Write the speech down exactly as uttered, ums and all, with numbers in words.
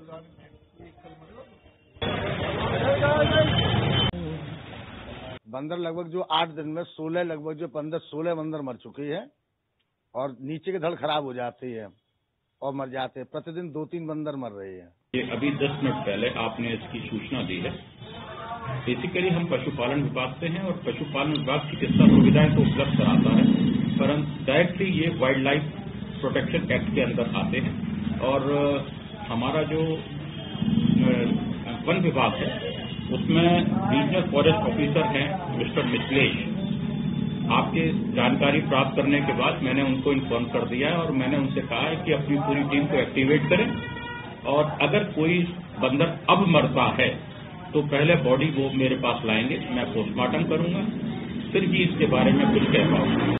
बंदर लगभग जो आठ दिन में सोलह लगभग जो पंद्रह सोलह बंदर मर चुकी है और नीचे के धड़ खराब हो जाती है और मर जाते हैं। प्रतिदिन दो तीन बंदर मर रहे हैं। ये अभी दस मिनट पहले आपने इसकी सूचना दी है। बेसिकली हम पशुपालन विभाग से हैं और पशुपालन विभाग चिकित्सा सुविधाएं तो उपलब्ध कराता है, परंतु डायरेक्टली ये वाइल्ड लाइफ प्रोटेक्शन एक्ट के अंदर आते हैं। और हमारा जो वन विभाग है उसमें रीजनल फॉरेस्ट ऑफिसर हैं मिस्टर मिथिलेश। आपके जानकारी प्राप्त करने के बाद मैंने उनको इन्फॉर्म कर दिया है और मैंने उनसे कहा है कि अपनी पूरी टीम को एक्टिवेट करें और अगर कोई बंदर अब मरता है तो पहले बॉडी वो मेरे पास लाएंगे, मैं पोस्टमार्टम करूंगा, फिर भी इसके बारे में कुछ कह पाऊंगा।